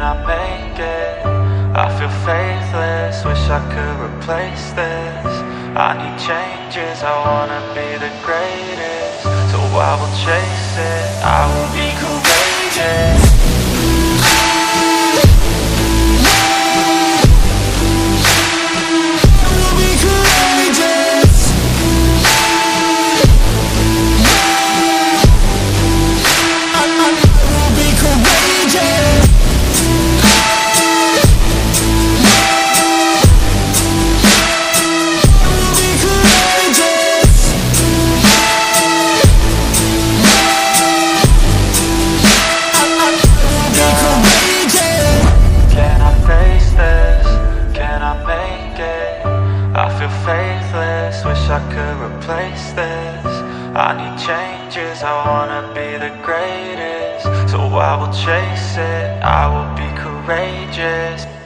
I make it? I feel faithless, wish I could replace this. I need changes, I wanna be the greatest. So I will chase it, I will be courageous. Faithless, wish I could replace this. I need changes, I wanna be the greatest. So I will chase it, I will be courageous.